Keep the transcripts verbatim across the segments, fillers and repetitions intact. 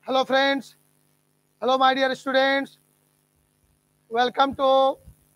Hello friends, hello my dear students, welcome to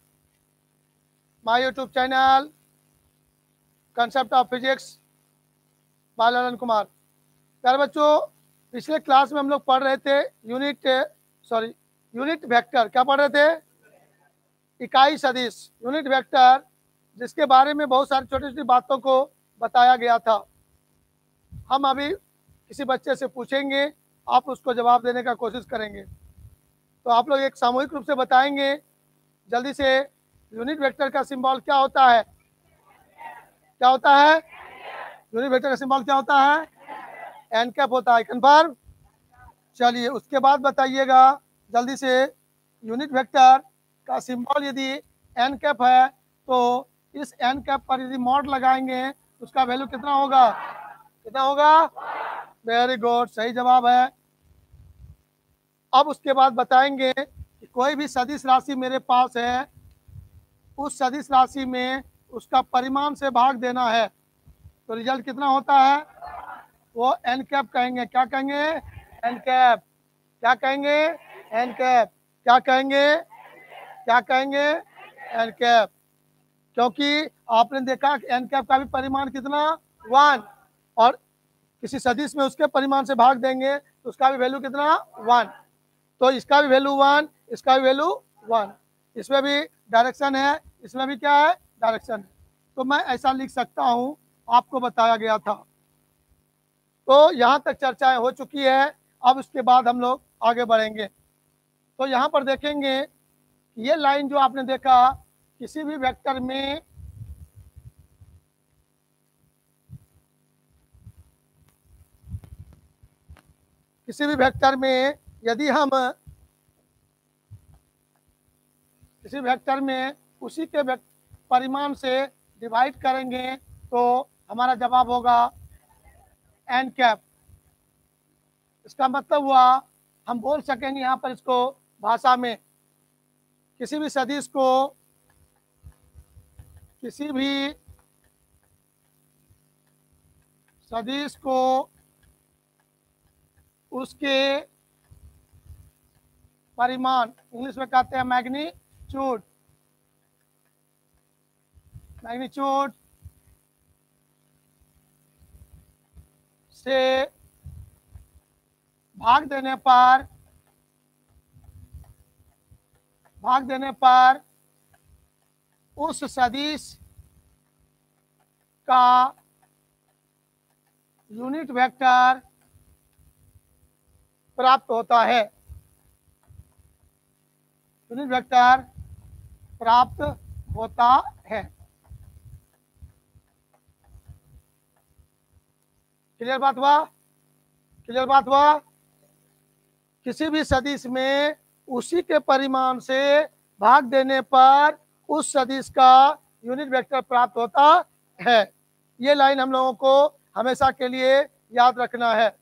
my YouTube channel Concept of Physics by Lalan Kumar. प्यारे बच्चों, पिछले class में हम लोग पढ़ रहे थे यूनिट सॉरी यूनिट वेक्टर। क्या पढ़ रहे थे? इकाई सदिश, यूनिट वेक्टर, जिसके बारे में बहुत सारी छोटी छोटी बातों को बताया गया था। हम अभी किसी बच्चे से पूछेंगे, आप उसको जवाब देने का कोशिश करेंगे। तो आप लोग एक सामूहिक रूप से बताएंगे जल्दी से, यूनिट वेक्टर का सिंबल क्या होता है? क्या होता है? यूनिट वेक्टर का सिंबल क्या होता है? एन कैप होता है। कन्फर्म? चलिए, उसके बाद बताइएगा जल्दी से, यूनिट वेक्टर का सिंबल यदि एन कैप है तो इस एन कैप पर यदि मॉड लगाएंगे उसका वैल्यू कितना होगा? कितना होगा? वेरी गुड, सही जवाब है। अब उसके बाद बताएंगे कि कोई भी सदिश राशि मेरे पास है, उस सदिश राशि में उसका परिमाण से भाग देना है तो रिजल्ट कितना होता है? वो एन कैप कहेंगे। क्या कहेंगे? N cap. क्या कहेंगे? N cap. क्या कहेंगे? क्या कहेंगे? N cap. क्योंकि आपने देखा कि एन कैप का भी परिमाण कितना? वन, और किसी सदिश में उसके परिमाण से भाग देंगे तो उसका भी वैल्यू कितना? वन। तो इसका भी वैल्यू वन, इसका भी वैल्यू वन। इसमें भी डायरेक्शन है, इसमें भी क्या है? डायरेक्शन है। तो मैं ऐसा लिख सकता हूं, आपको बताया गया था। तो यहाँ तक चर्चाएं हो चुकी है। अब उसके बाद हम लोग आगे बढ़ेंगे। तो यहाँ पर देखेंगे ये लाइन जो आपने देखा, किसी भी वेक्टर में किसी भी वेक्टर में यदि हम किसी वेक्टर में उसी के परिमाण से डिवाइड करेंगे तो हमारा जवाब होगा एन कैप। इसका मतलब हुआ, हम बोल सकेंगे यहाँ पर इसको भाषा में, किसी भी सदिश को किसी भी सदिश को उसके परिमाण, इंग्लिश में कहते हैं मैग्नीट्यूड, मैग्नीट्यूड से भाग देने पर भाग देने पर उस सदिश का यूनिट वेक्टर प्राप्त होता है। यूनिट वेक्टर प्राप्त होता है। क्लियर बात हुआ? क्लियर बात हुआ? किसी भी सदिश में उसी के परिमाण से भाग देने पर उस सदिश का यूनिट वेक्टर प्राप्त होता है। ये लाइन हम लोगों को हमेशा के लिए याद रखना है।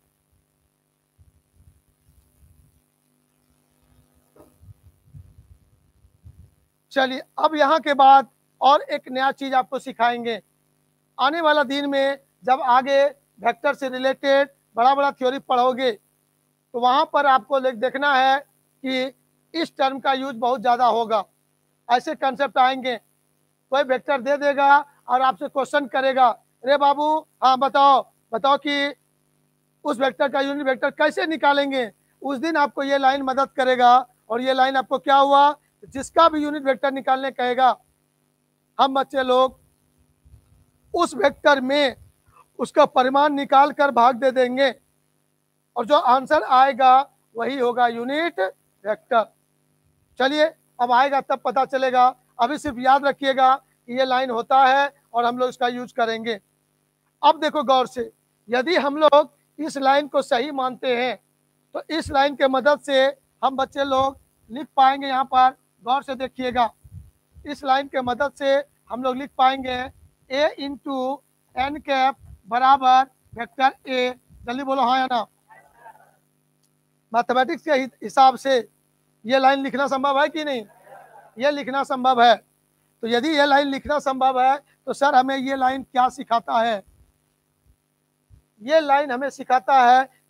चलिए, अब यहाँ के बाद और एक नया चीज आपको सिखाएंगे। आने वाला दिन में जब आगे वेक्टर से रिलेटेड बड़ा बड़ा थ्योरी पढ़ोगे तो वहां पर आपको देखना है कि इस टर्म का यूज बहुत ज़्यादा होगा। ऐसे कंसेप्ट आएंगे, कोई वेक्टर दे देगा और आपसे क्वेश्चन करेगा, अरे बाबू हाँ बताओ बताओ कि उस वेक्टर का यूनिट वेक्टर कैसे निकालेंगे। उस दिन आपको ये लाइन मदद करेगा। और ये लाइन आपको क्या हुआ, जिसका भी यूनिट वेक्टर निकालने कहेगा, हम बच्चे लोग उस वेक्टर में उसका परिमाण निकाल कर भाग दे देंगे और जो आंसर आएगा वही होगा यूनिट वेक्टर। चलिए, अब आएगा तब पता चलेगा। अभी सिर्फ याद रखिएगा कि ये लाइन होता है और हम लोग इसका यूज करेंगे। अब देखो गौर से, यदि हम लोग इस लाइन को सही मानते हैं तो इस लाइन के मदद से हम बच्चे लोग लिख पाएंगे। यहाँ पर गौर से देखिएगा, इस लाइन के मदद से हम लोग लिख पाएंगे ए इंटू एन कैप बराबर वेक्टर ए। जल्दी बोलो हाँ या ना। मैथमेटिक्स के हिसाब से ये लाइन लिखना संभव है कि नहीं? ये लिखना संभव है। तो यदि ये लाइन लिखना संभव है तो सर हमें ये लाइन क्या सिखाता है? ये लाइन हमें सिखाता है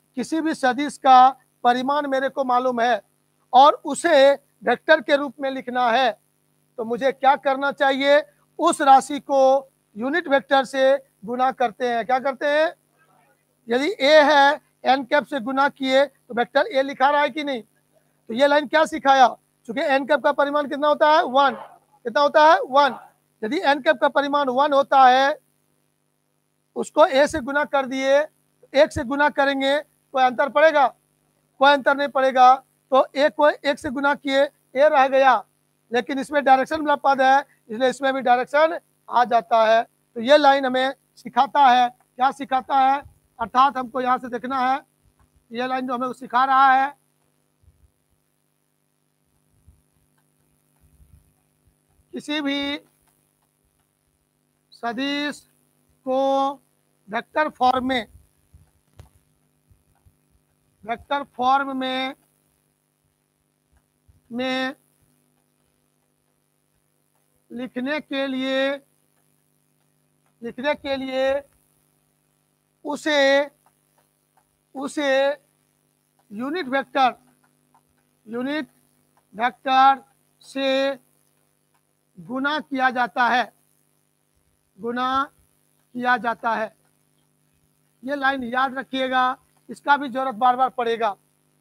किसी भी सदिश का परिमाण मेरे को मालूम है और उसे वेक्टर के रूप में लिखना है, तो मुझे क्या करना चाहिए? उस राशि को यूनिट वेक्टर से गुना करते हैं। क्या करते हैं? यदि ए है, एन कैप से गुना किए तो वेक्टर ए लिखा रहा है कि नहीं? तो ये लाइन क्या सिखाया? क्योंकि एन कैप का परिमाण कितना होता है? वन। कितना होता है? वन। यदि एन कैप का परिमाण वन होता है, उसको ए से गुना कर दिए, एक से गुना करेंगे, कोई अंतर पड़ेगा? कोई अंतर नहीं पड़ेगा। तो एक को एक से गुना किए, ए रह गया, लेकिन इसमें डायरेक्शन वाला पद है, इसलिए इसमें भी डायरेक्शन आ जाता है। तो ये लाइन हमें सिखाता है, क्या सिखाता है? अर्थात हमको यहाँ से देखना है, ये लाइन जो हमें सिखा रहा है, किसी भी सदिश को वेक्टर फॉर्म में वेक्टर फॉर्म में में लिखने के लिए लिखने के लिए उसे उसे यूनिट वेक्टर यूनिट वेक्टर से गुना किया जाता है गुना किया जाता है। ये लाइन याद रखिएगा, इसका भी जरूरत बार बार पड़ेगा।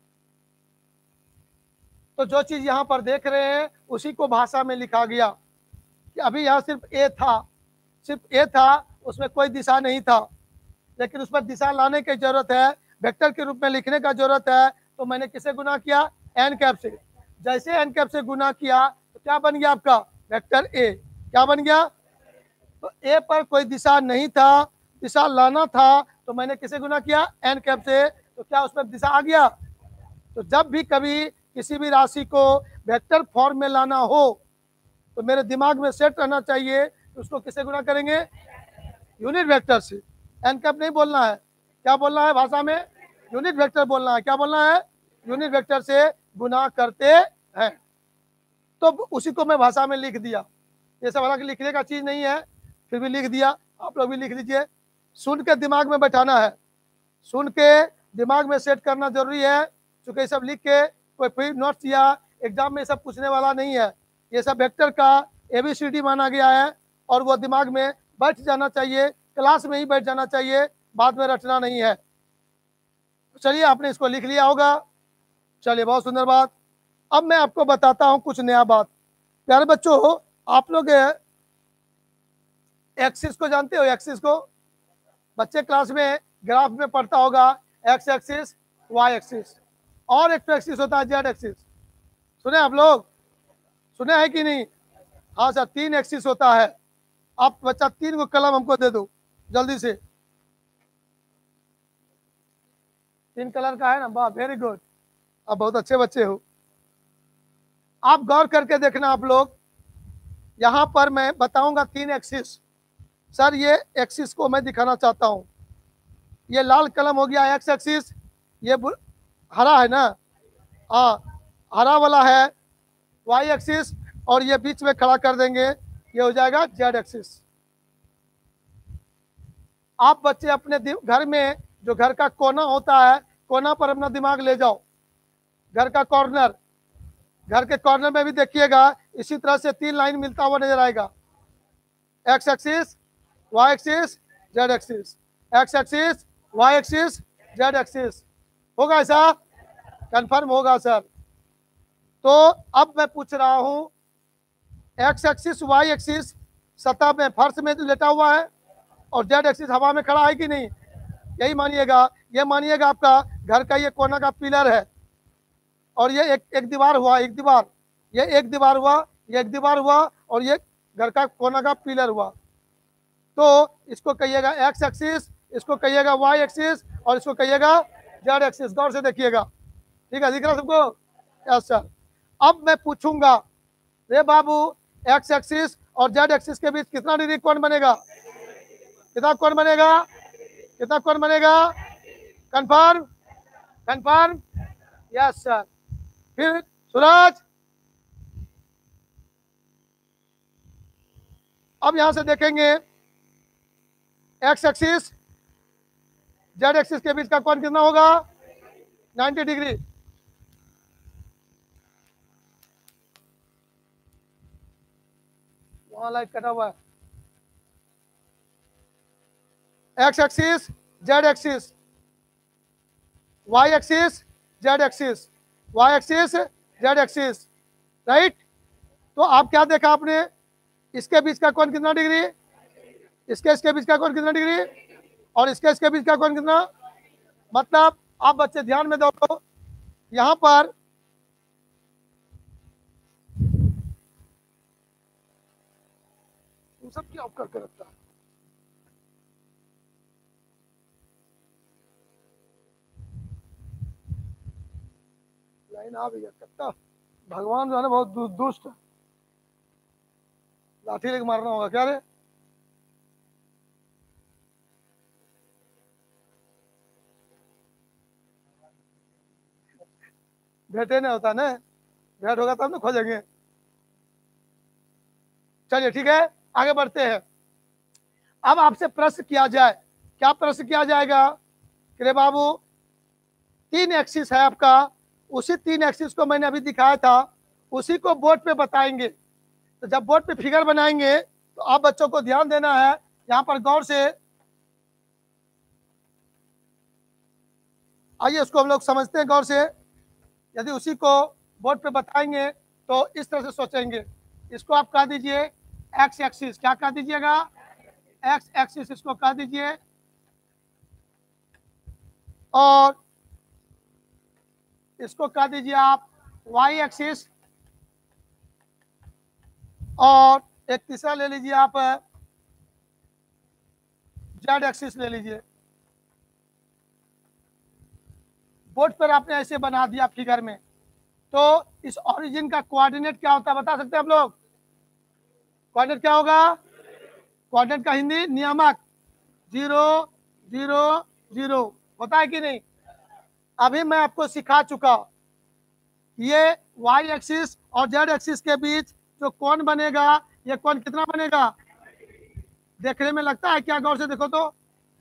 तो जो चीज यहाँ पर देख रहे हैं उसी को भाषा में लिखा गया कि अभी यहाँ सिर्फ ए था सिर्फ ए था उसमें कोई दिशा नहीं था, लेकिन उस पर दिशा लाने की जरूरत है, वेक्टर के रूप में लिखने का जरूरत है। तो मैंने किसे गुना किया? एन कैप से। जैसे एन कैप से गुना किया तो क्या बन गया आपका? Vector A. क्या बन गया? तो ए पर कोई दिशा नहीं था, दिशा लाना था, तो मैंने किसे गुना किया? एन कैप से। तो क्या उसमें दिशा आ गया? तो जब भी कभी किसी भी राशि को वेक्टर फॉर्म में लाना हो तो मेरे दिमाग में सेट रहना चाहिए, तो उसको किसे गुना करेंगे? यूनिट वेक्टर से। एन कैप नहीं बोलना है, क्या बोलना है भाषा में? यूनिट वेक्टर बोलना है। क्या बोलना है? यूनिट वेक्टर से गुना करते हैं। तो उसी को मैं भाषा में लिख दिया। ये सब हालांकि लिखने का चीज नहीं है, फिर भी लिख दिया। आप लोग भी लिख लीजिए। सुन के दिमाग में बैठाना है, सुन के दिमाग में सेट करना जरूरी है, क्योंकि ये सब लिख के कोई प्री नोट्स या एग्जाम में सब पूछने वाला नहीं है। ये सब वेक्टर का एबीसीडी माना गया है और वो दिमाग में बैठ जाना चाहिए, क्लास में ही बैठ जाना चाहिए, बाद में रटना नहीं है। चलिए, आपने इसको लिख लिया होगा। चलिए, बहुत सुंदर बात। अब मैं आपको बताता हूं कुछ नया बात। प्यारे बच्चों, आप लोग एक्सिस को जानते हो? एक्सिस को बच्चे क्लास में ग्राफ में पढ़ता होगा, एक्स एक्सिस, वाई एक्सिस, और एक तो एक्सिस होता है जेड एक्सिस। सुने आप लोग? सुने हैं कि नहीं? हाँ सर, तीन एक्सिस होता है। आप बच्चा तीन को कलम हमको दे दो जल्दी से। तीन कलर का है ना? वाह, वेरी गुड, आप बहुत अच्छे बच्चे हो। आप गौर करके देखना आप लोग, यहाँ पर मैं बताऊंगा तीन एक्सिस। सर, ये एक्सिस को मैं दिखाना चाहता हूँ। ये लाल कलम हो गया एक्स एक्सिस, ये हरा है ना? हाँ, हरा वाला है वाई एक्सिस, और ये बीच में खड़ा कर देंगे, ये हो जाएगा जेड एक्सिस। आप बच्चे अपने घर में जो घर का कोना होता है, कोना पर अपना दिमाग ले जाओ। घर का कॉर्नर, घर के कॉर्नर में भी देखिएगा, इसी तरह से तीन लाइन मिलता हुआ नजर आएगा। X axis, Y axis, Z axis, X axis, Y axis, Z axis. होगा ऐसा? कंफर्म होगा सर? तो अब मैं पूछ रहा हूं, एक्स एक्सिस, वाई एक्सिस सतह में, फर्श में लेटा हुआ है, और जेड एक्सिस हवा में खड़ा है कि नहीं? यही मानिएगा। ये मानिएगा आपका घर का ये कोना का पिलर है, और ये एक एक दीवार हुआ, एक दीवार, ये एक दीवार हुआ, ये एक दीवार हुआ, और ये घर का कोना का पिलर हुआ। तो इसको कहिएगा एक्स एक्सिस, इसको कहिएगा वाई एक्सिस, और इसको कहिएगा जेड एक्सिस। गौर से देखिएगा, ठीक है? दिख रहा सबको? Yes sir. अब मैं पूछूंगा, रे बाबू, एक्स एक्सिस और जेड एक्सिस के बीच कितना डिग्री कोण बनेगा? कितना कोण बनेगा? कितना कोण बनेगा? कंफर्म? कंफर्म? Yes sir. फिर सूरज, अब यहां से देखेंगे, एक्स एक्सिस जेड एक्सिस के बीच का कोण कितना होगा? Ninety degree. वहां लाइट कटा हुआ है। X axis, Z axis, Y axis, Z axis, Y axis, Z axis, right. तो आप क्या देखा आपने, इसके बीच का कोण कितना डिग्री, इसके इसके बीच का कोण कितना डिग्री, और इसके इसके बीच का कोण कितना। मतलब आप बच्चे ध्यान में दो, यहां पर सब क्या ऑफ करके रखता है। लाइन आ गई कट्टा। भगवान जो है ना बहुत दु, दुष्ट, लाठी लेके मारना होगा क्या रे। भेटे नहीं होता ना, भेंट होगा तब ना खोजेंगे। चलिए ठीक है, आगे बढ़ते हैं। अब आपसे प्रश्न किया जाए, क्या प्रश्न किया जाएगा कि रे बाबू तीन एक्सिस है आपका, उसी तीन एक्सिस को मैंने अभी दिखाया था, उसी को बोर्ड पे बताएंगे। तो जब बोर्ड पे फिगर बनाएंगे तो आप बच्चों को ध्यान देना है, यहाँ पर गौर से आइए उसको हम लोग समझते हैं गौर से। यदि उसी को बोर्ड पे बताएंगे तो इस तरह से सोचेंगे, इसको आप कह दीजिए एक्स एक्सिस, क्या कह दीजिएगा, एक्स एक्सिस इसको कह दीजिए, और इसको कह दीजिए आप वाई एक्सिस, और एक तीसरा ले लीजिए आप जेड एक्सिस ले लीजिए। बोर्ड पर आपने ऐसे बना दिया फिगर में, तो इस ओरिजिन का कोऑर्डिनेट क्या होता है बता सकते हैं आप लोग। कोऑर्डिनेट क्या होगा, कोऑर्डिनेट का हिंदी नियामक, जीरो जीरो जीरो, होता है कि नहीं। अभी मैं आपको सिखा चुका, ये वाई एक्सिस और जेड एक्सिस के बीच जो कोण बनेगा, ये कोण कितना बनेगा, देखने में लगता है क्या, गौर से देखो तो।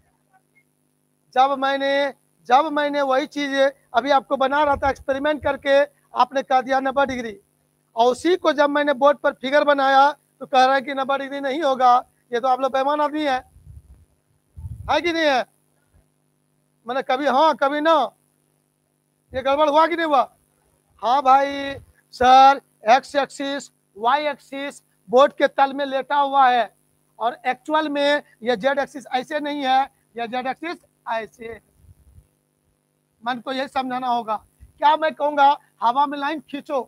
जब मैंने जब मैंने वही चीज अभी आपको बना रहा था एक्सपेरिमेंट करके, आपने कह दिया नब्बे डिग्री, और उसी को जब मैंने बोर्ड पर फिगर बनाया तो कह रहा है कि नब्बे डिग्री नहीं होगा, ये तो आप लोग बेईमान आदमी है, है कि नहीं है। मैंने कभी हाँ कभी ना, ये गड़बड़ हुआ कि नहीं हुआ। हाँ भाई sir, X axis Y axis board के तल में लेटा हुआ है, और एक्चुअल में ये जेड एक्सिस ऐसे नहीं है, ये जेड एक्सिस ऐसे। मन को यही समझाना होगा। क्या मैं कहूंगा हवा में लाइन खींचो,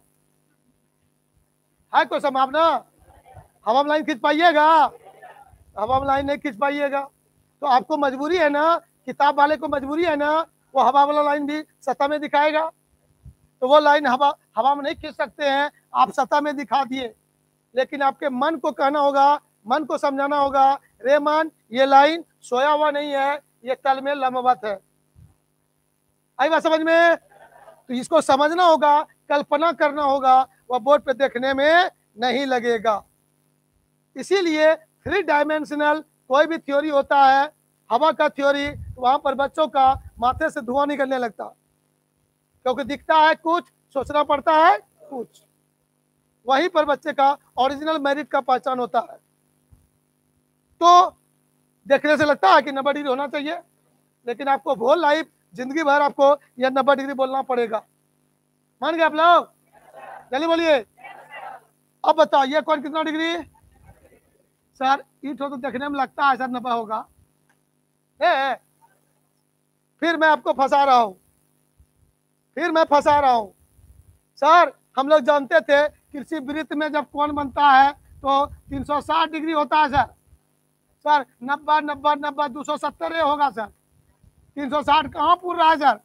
है कोई संभावना, हवा में लाइन खींच पाइएगा, हवा में लाइन नहीं खींच पाइएगा। तो आपको मजबूरी है ना, किताब वाले को मजबूरी है ना, वो हवा वाला लाइन भी सतह में दिखाएगा, तो वो लाइन हवा हवा में नहीं खींच सकते हैं, आप सतह में दिखा दिए। लेकिन आपके मन को कहना होगा, मन को समझाना होगा, रे मन ये लाइन सोया हुआ नहीं है, ये तल में लंबवत है। आई बात समझ में। तो इसको समझना होगा, कल्पना करना होगा, वह बोर्ड पे देखने में नहीं लगेगा। इसीलिए थ्री डायमेंशनल कोई भी थ्योरी होता है, हवा का थ्योरी, वहां पर बच्चों का माथे से धुआं निकलने लगता, क्योंकि दिखता है कुछ, सोचना पड़ता है कुछ। वहीं पर बच्चे का ओरिजिनल मेरिट का पहचान होता है। तो देखने से लगता है कि नब्बे डिग्री होना चाहिए, लेकिन आपको होल लाइफ जिंदगी भर आपको यह नब्बे डिग्री बोलना पड़ेगा। मान गए आप लोग, जल्दी बोलिए। अब बताओ ये कौन कितना डिग्री, सर ईट हो तो देखने में लगता है सर नब्बे होगा, है? फिर मैं आपको फंसा रहा हूं, फिर मैं फंसा रहा हूं। सर हम लोग जानते थे कृषि वृत्त में जब कोण बनता है तो तीन सौ साठ डिग्री होता है सर। सर नब्बे नब्बे नब्बे दो सौ सत्तर होगा सर, तीन सौ साठ कहाँ पूर रहा है सर।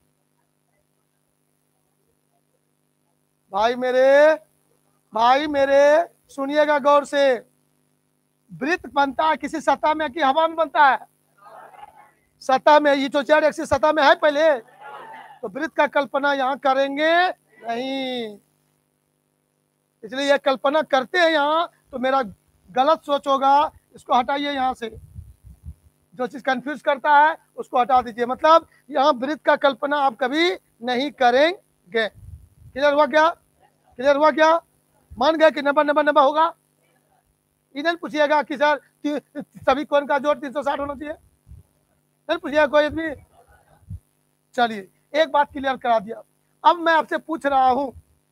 भाई मेरे भाई मेरे सुनिएगा गौर से, वृत्त बनता है किसी सतह में कि हवा में बनता है, सतह में। ये जो जेड एक्सिस सतह में है पहले, तो वृत्त का कल्पना यहाँ करेंगे नहीं, इसलिए ये कल्पना करते हैं यहाँ तो मेरा गलत सोच होगा, इसको हटाइए यहाँ से। जो चीज कंफ्यूज करता है उसको हटा दीजिए। मतलब यहाँ वृत्त का कल्पना आप कभी नहीं करेंगे। क्लियर हुआ क्या? क्लियर हुआ क्या? मान गए कि नंबर नंबर नंबर होगा। इधर पूछिएगा कि सर सभी कोण का जोड़ तीन सौ साठ होना चाहिए, इधर पूछिएगा कोई भी। चलिए एक बात क्लियर करा दिया। अब मैं आपसे पूछ रहा हूं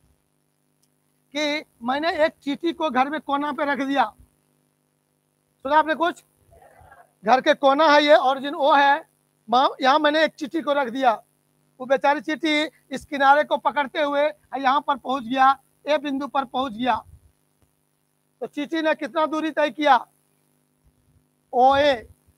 कि मैंने एक चीटी को घर में कोना पे रख दिया, सुना आपने कुछ? घर के कोना है ये, ओरिजिन ओ है, यहाँ मैंने एक चीटी को रख दिया। वो बेचारी चीटी इस किनारे को पकड़ते हुए यहाँ पर पहुंच गया, ए बिंदु पर पहुंच गया। तो चीटी ने कितना दूरी तय किया? ओ ए।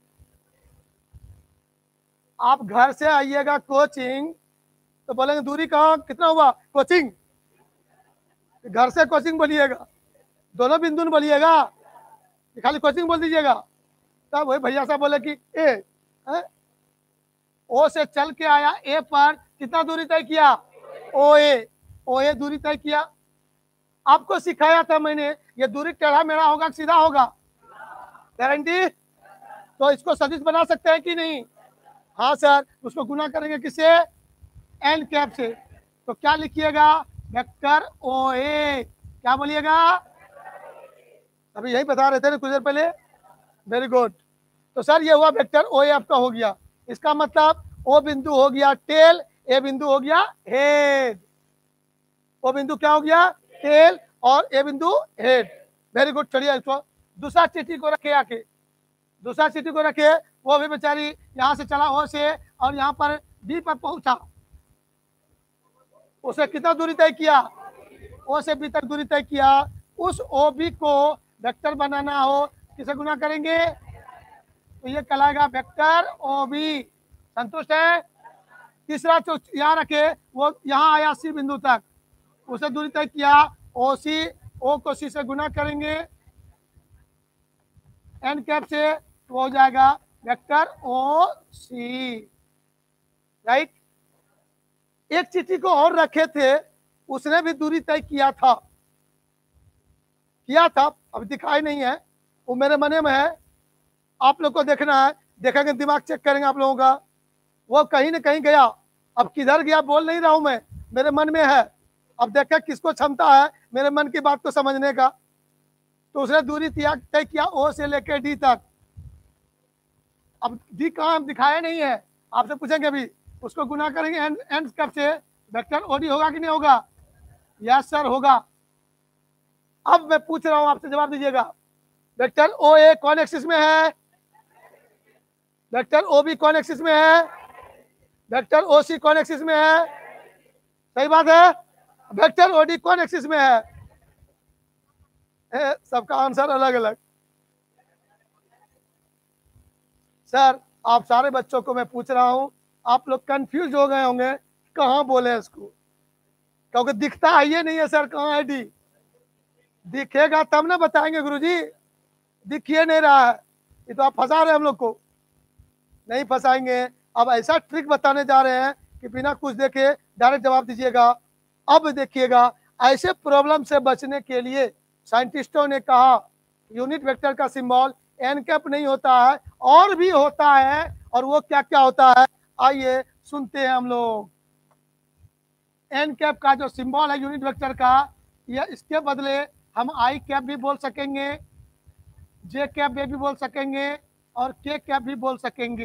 आप घर से आइएगा कोचिंग तो बोलेंगे दूरी कहाँ कितना हुआ? कोचिंग। घर से कोचिंग बोलिएगा, दोनों बिंदु बोलिएगा, खाली कोचिंग बोल दीजिएगा। तब वही भैया साहब बोले कि ए है? ओ से चल के आया ए पर कितना दूरी तय किया? ओ ए। ओ ए दूरी तय किया। आपको सिखाया था मैंने ये दूरी टेढ़ा मेढ़ा होगा सीधा होगा? गारंटी? तो इसको सदिश बना सकते हैं कि नहीं? हाँ सर। उसको गुना करेंगे किससे? एन कैप से। तो क्या लिखिएगा? Vector O A. क्या बोलिएगा? अभी यही बता रहे थे ना कुछ देर पहले। Very good. तो सर ये हुआ वेक्टर ओ ए आपका हो गया। इसका मतलब ओ बिंदु हो गया टेल, ए बिंदु हो गया हेड। ओ बिंदु क्या हो गया? टेल, और ए बिंदु हेड। Very good. चलिए इसको दूसरा चीटी को रखे आके, दूसरा चीटी को रखे, वो भी बेचारी यहाँ से चला ओ से और यहाँ पर बी पर पहुंचा। उसे कितना दूरी तय किया? ओ से बी तक दूरी तय किया। उस ओ बी को वेक्टर बनाना हो किसे गुना करेंगे? तो ये कहलाएगा वेक्टर ओ बी। संतुष्ट है? तीसरा जो यहाँ रखे वो यहाँ आया सी बिंदु तक, उसे दूरी तय किया ओ सी। ओ को सी से गुना करेंगे एन कैप से, तो हो जाएगा वेक्टर ओ सी। राइट। एक चीटी को और रखे थे, उसने भी दूरी तय किया था, किया था, अब दिखाई नहीं है, वो मेरे मन में है, आप लोग को देखना है, देखेंगे दिमाग चेक करेंगे आप लोगों का। वो कहीं न कहीं गया, अब किधर गया बोल नहीं रहा हूं मैं, मेरे मन में है। अब देखें किसको क्षमता है मेरे मन की बात को समझने का। तो उसने दूरी तय किया ओ से लेकर डी तक। अब डी कहाँ दिखाया नहीं है, आपसे पूछेंगे अभी। उसको गुना करेंगे एन एन कब से, वेक्टर ओडी होगा कि नहीं होगा? यस सर होगा। अब मैं पूछ रहा हूं आपसे, जवाब दीजिएगा। वेक्टर ओ ए कौन एक्सिस में है? वेक्टर ओ बी कौन एक्सिस में है? वेक्टर ओ सी कौन एक्सिस में है? सही बात है। वेक्टर ओ डी कौन एक्सिस में है? ए, सबका आंसर अलग अलग। सर आप सारे बच्चों को मैं पूछ रहा हूं, आप लोग कंफ्यूज हो गए होंगे कहां बोले इसको, क्योंकि दिखता है ये नहीं है सर कहां है डी। दिखेगा तब ना बताएंगे गुरुजी, दिखिए नहीं रहा है, ये तो आप फंसा रहे हम लोग को। नहीं फंसाएंगे। अब ऐसा ट्रिक बताने जा रहे हैं कि बिना कुछ देखे डायरेक्ट जवाब दीजिएगा। अब देखिएगा, ऐसे प्रॉब्लम से बचने के लिए साइंटिस्टों ने कहा यूनिट वेक्टर का सिंबल एन कैप नहीं होता है, और भी होता है। और वो क्या क्या होता है आइए सुनते हैं हम लोग। एन कैप का जो सिंबल है यूनिट वेक्टर का, यह इसके बदले हम आई कैप भी बोल सकेंगे, जे कैप भी बोल सकेंगे, और के कैप भी बोल सकेंगे।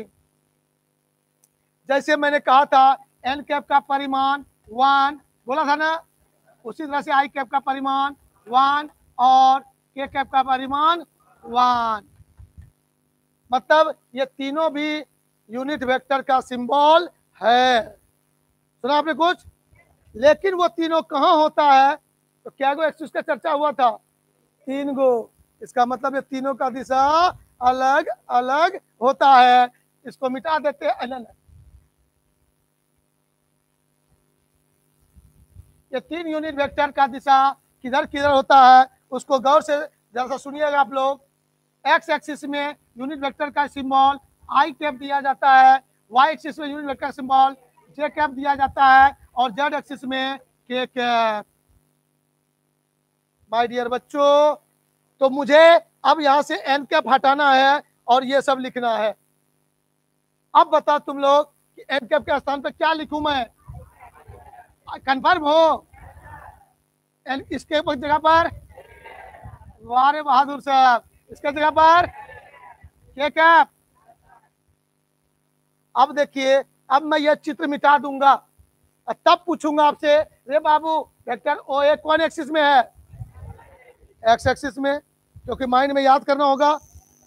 जैसे मैंने कहा था एन कैप का परिमाण वन बोला था ना, उसी तरह से आई कैप का परिमाण वन और के कैप का परिमाण वन। मतलब ये तीनों भी यूनिट वेक्टर का सिंबल है। सुना आपने कुछ? लेकिन वो तीनों कहाँ होता है? तो क्या गो एक्सिस का चर्चा हुआ था? तीन गो। इसका मतलब ये तीनों का दिशा अलग अलग होता है। इसको मिटा देते हैं। ये तीन यूनिट वेक्टर का दिशा किधर किधर होता है उसको गौर से जरा सा सुनिएगा आप लोग। एक्स एक्सिस में यूनिट वेक्टर का सिंबल आई कैप दिया जाता है, वाई एक्सिस में unit vector symbol J cap दिया जाता है, और जेड एक्सिस में के कैप। माय डियर बच्चों, तो मुझे अब यहां से एन कैप हटाना है और ये सब लिखना है। अब बताओ तुम लोग कि एन कैप के स्थान पर क्या लिखूं मैं? कंफर्म हो? एंड इसके जगह पर वाह रे बहादुर साहब, इसके जगह पर के कैप। अब देखिए, अब मैं ये चित्र मिटा दूंगा और तब पूछूंगा आपसे, रे बाबू वेक्टर ओ ए कौन एक्सिस में है? एक्स एक्सिस में, क्योंकि माइंड में याद करना होगा।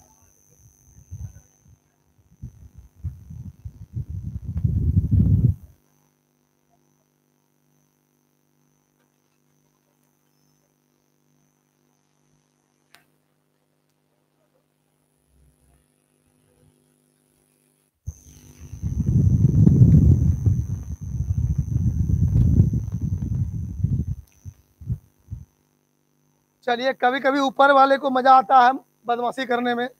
चलिए, कभी कभी ऊपर वाले को मजा आता है बदमाशी करने में।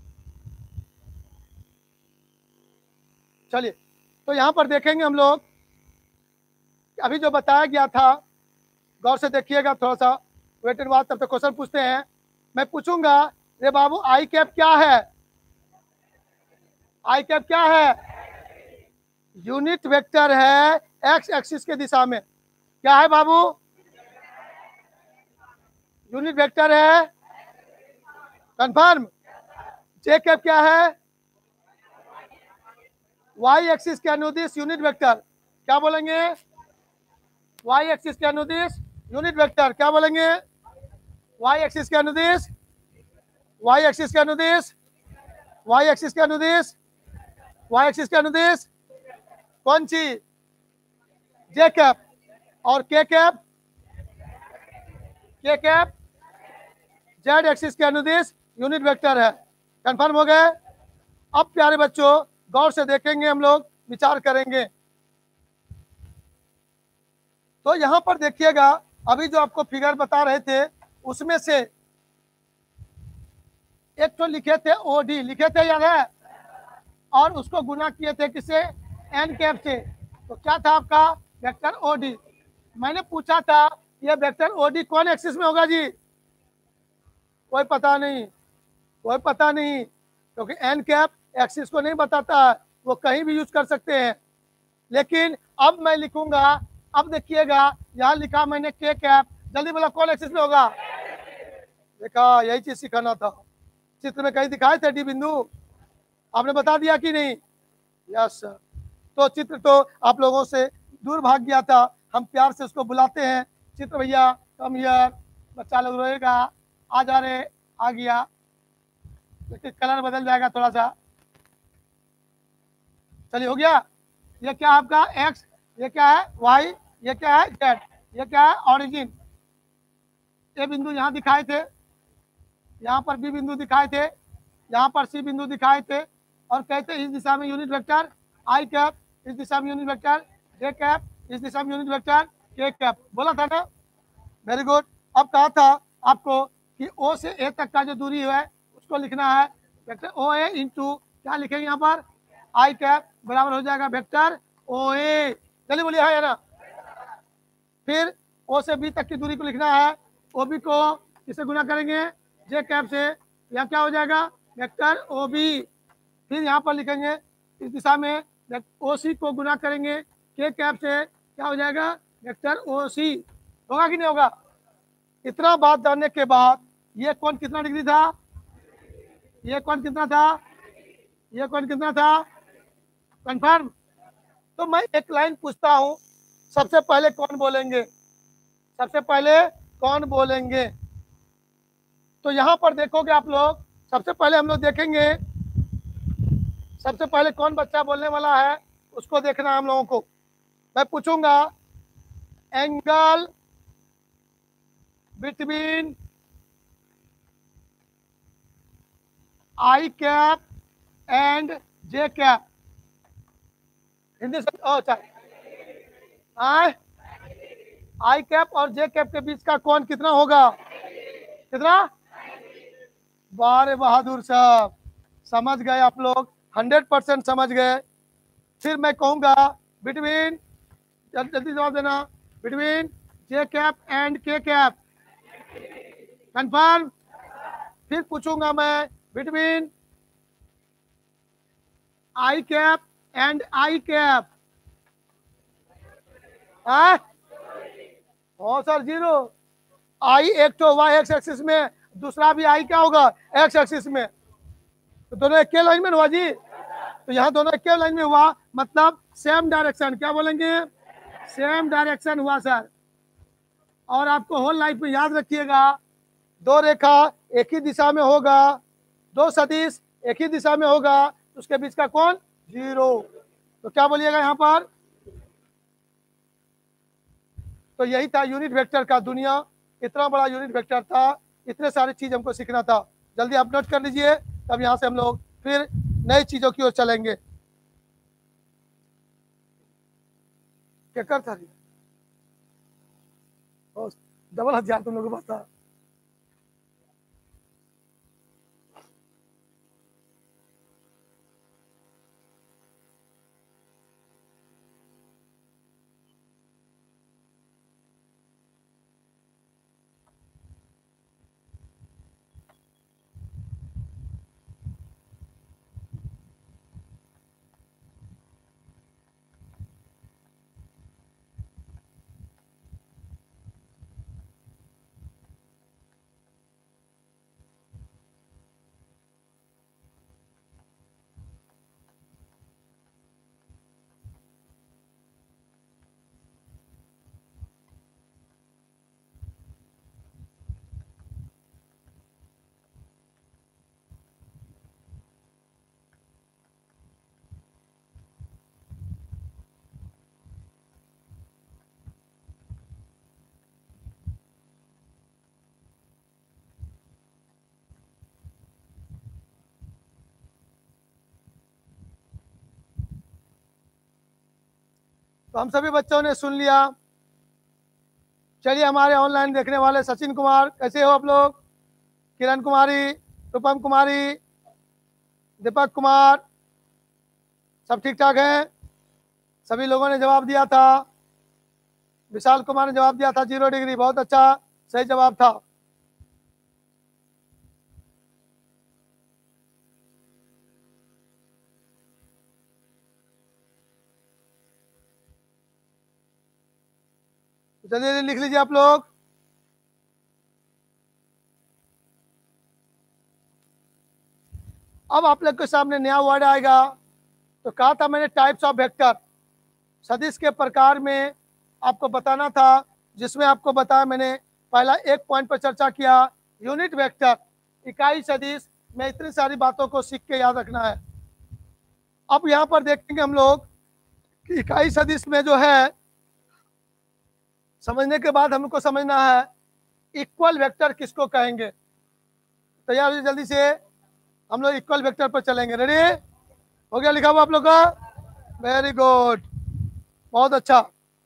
चलिए, तो यहाँ पर देखेंगे हम लोग, अभी जो बताया गया था, गौर से देखिएगा थोड़ा सा, वेट एंड वॉच। तब तक क्वेश्चन पूछते हैं। मैं पूछूंगा, रे बाबू आई कैप क्या है? आई कैप क्या है? यूनिट वेक्टर है एक्स एक्सिस के दिशा में। क्या है बाबू? यूनिट वेक्टर है, कंफर्म। जे कैप क्या है? वाई एक्सिस के अनुदिश यूनिट वेक्टर। क्या बोलेंगे? वाई एक्सिस के अनुदिश यूनिट वेक्टर। क्या बोलेंगे? वाई एक्सिस के अनुदिश, वाई एक्सिस के अनुदिश, वाई एक्सिस के अनुदिश, वाई एक्सिस के अनुदिश कौन सी? जे कैप। और के कैप, के कैप जेड एक्सिस के अनुदिश यूनिट वेक्टर है। कंफर्म हो गए? अब प्यारे बच्चों, गौर से देखेंगे, हम लोग विचार करेंगे। तो यहां पर देखिएगा, अभी जो आपको फिगर बता रहे थे उसमें से एक तो लिखे थे ओडी, लिखे थे, याद है? और उसको गुना किए थे किससे? एन कैप से। तो क्या था आपका? Vector OD. मैंने पूछा था ये वेक्टर ओडी कौन एक्सिस में होगा जी? कोई पता नहीं, कोई पता नहीं, क्योंकि एन कैप एक्सिस को नहीं बताता है, वो कहीं भी यूज कर सकते हैं। लेकिन अब मैं लिखूंगा, अब देखिएगा, यहाँ लिखा मैंने के कैप, जल्दी बोला कौन एक्सिस में होगा? देखा, यही चीज सिखाना था। चित्र में कहीं दिखाए थे डी बिंदु? आपने बता दिया कि नहीं? Yes sir. तो चित्र तो आप लोगों से दूर भाग गया था, हम प्यार से उसको बुलाते हैं, चित्र भैया कम हियर। बच्चा लोग रोएगा, आ जा रहे, आ गया, लेकिन कलर बदल जाएगा थोड़ा सा। चलिए, हो गया। ये क्या है आपका? एक्स, ये क्या है? वाई, ये क्या है? जेड, ये क्या है? ऑरिजिन। ए बिंदु यहाँ दिखाए थे, यहाँ पर बी बिंदु दिखाए थे, यहाँ पर सी बिंदु दिखाए थे, और कहते इस दिशा में यूनिट वेक्टर आई कैप, इस दिशा में यूनिट वेक्टर जे कैप, इस दिशा में यूनिट वेक्टर के कैप। बोला था ना? Very good. अब कहा था आपको कि ओ से ए तक का जो दूरी है उसको लिखना है वेक्टर ओ ए इंटू, क्या लिखेंगे यहाँ पर? आई कैप बराबर हो जाएगा वेक्टर ओ ए। चलिए बोलिए हाँ या ना? फिर ओ से बी तक की दूरी को लिखना है, ओ बी को किससे गुना करेंगे? जे कैप से। यह क्या हो जाएगा? Vector O B. फिर यहाँ पर लिखेंगे इस दिशा में ओ सी को गुना करेंगे के कैप से, क्या हो जाएगा? Vector O C. होगा कि नहीं होगा? इतना बात जानने के बाद ये कौन कितना डिग्री था? ये कौन कितना था? ये कौन कितना था? कंफर्म? तो मैं एक लाइन पूछता हूं, सबसे पहले कौन बोलेंगे? सबसे पहले कौन बोलेंगे? तो यहां पर देखोगे आप लोग, सबसे पहले हम लोग देखेंगे, सबसे पहले कौन बच्चा बोलने वाला है उसको देखना हम लोगों को। मैं पूछूंगा, angle between I cap and J cap, Hindi से ओ चाहे आई कैप और जे कैप के बीच का कौन कितना होगा? कितना? बारे बहादुर साहब, समझ गए आप लोग, हंड्रेड परसेंट समझ गए। फिर मैं कहूंगा बिटवीन, जल्दी जवाब देना, between J cap and K cap. Confirm? फिर पूछूंगा मैं between I cap and I cap. हाँ हाँ सर जीरो। आई एक तो हुआ एक्स एक्सिस में, दूसरा भी आई क्या होगा एक्स एक्सिस में, तो दोनों एक के लाइन में हुआ जी। तो यहाँ दोनों एक के लाइन में हुआ, मतलब सेम डायरेक्शन, क्या बोलेंगे सेम डायरेक्शन हुआ सर। और आपको होल लाइफ में याद रखिएगा, दो रेखा एक ही दिशा में होगा, दो सदिश एक ही दिशा में होगा, तो उसके बीच का कोण जीरो। तो क्या बोलिएगा यहाँ पर, तो यही था यूनिट वेक्टर का दुनिया। इतना बड़ा यूनिट वेक्टर था, इतने सारी चीज हमको सीखना था। जल्दी आप नोट कर लीजिए, तब यहाँ से हम लोग फिर नई चीजों की ओर चलेंगे। क्या कर था डबल हजार तुम लोगों को पता। तो हम सभी बच्चों ने सुन लिया। चलिए हमारे ऑनलाइन देखने वाले सचिन कुमार, कैसे हो आप लोग, किरण कुमारी, रूपम कुमारी, दीपक कुमार, सब ठीक ठाक हैं? सभी लोगों ने जवाब दिया था। विशाल कुमार ने जवाब दिया था जीरो डिग्री, बहुत अच्छा, सही जवाब था। चलिए लिख लीजिए आप लोग। अब आप लोग के सामने नया वर्ड आएगा। तो कहा था मैंने टाइप्स ऑफ वेक्टर, सदिश के प्रकार में आपको बताना था, जिसमें आपको बताया मैंने पहला एक पॉइंट पर चर्चा किया, यूनिट वेक्टर, इकाई सदिश में इतनी सारी बातों को सीख के याद रखना है। अब यहाँ पर देखेंगे हम लोग कि इकाई सदिश में जो है, समझने के बाद हमको समझना है इक्वल वेक्टर किसको कहेंगे। तैयार हो जल्दी से, हम लोग इक्वल वेक्टर पर चलेंगे। रेडी हो गया लिखा हुआ आप लोग का? वेरी गुड, बहुत अच्छा।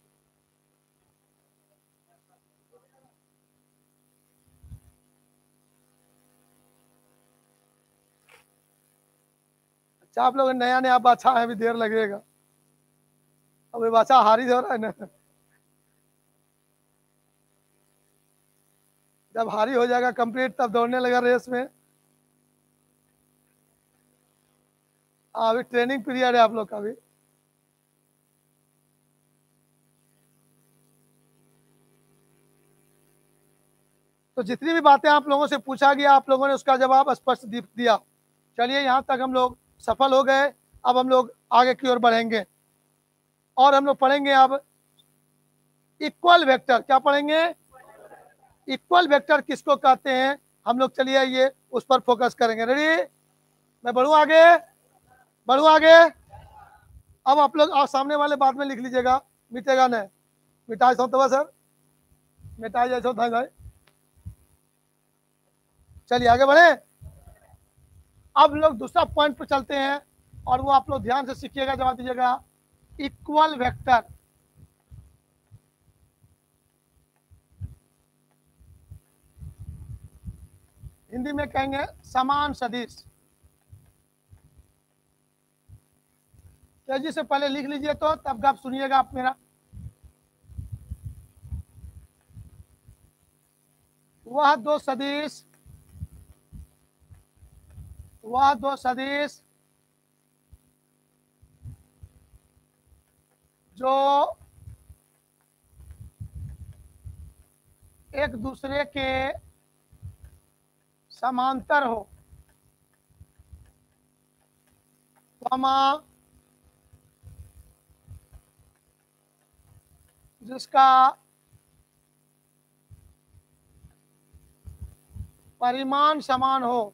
अच्छा आप लोग नया नया बाछा है, अभी देर लगेगा, अभी बाछा हारी हो रहा है ना। जब हारी हो जाएगा कंप्लीट, तब दौड़ने लगा रेस में। अभी ट्रेनिंग पीरियड है आप लोग का भी। तो जितनी भी बातें आप लोगों से पूछा गया, आप लोगों ने उसका जवाब स्पष्ट दिया। चलिए यहाँ तक हम लोग सफल हो गए। अब हम लोग आगे की ओर बढ़ेंगे और हम लोग पढ़ेंगे अब इक्वल वेक्टर। क्या पढ़ेंगे? इक्वल वेक्टर किसको कहते हैं हम लोग, चलिए ये उस पर फोकस करेंगे। रेडी, मैं बढ़ूँ आगे, बढ़ूँ आगे। अब आप लोग आप सामने वाले बाद में लिख लीजिएगा, मिटेगा नहीं, मिटाए सो तो सर, मिटाए जाए सो था। चलिए आगे बढ़े। अब लोग दूसरा पॉइंट पर चलते हैं, और वो आप लोग ध्यान से सीखिएगा, जवाब दीजिएगा। इक्वल वेक्टर, हिंदी में कहेंगे समान सदिश। तेजी से पहले लिख लीजिए, तो तब आप सुनिएगा आप मेरा। वह दो सदिश, वह दो सदिश जो एक दूसरे के समांतर हो, कॉमा जिसका परिमाण समान हो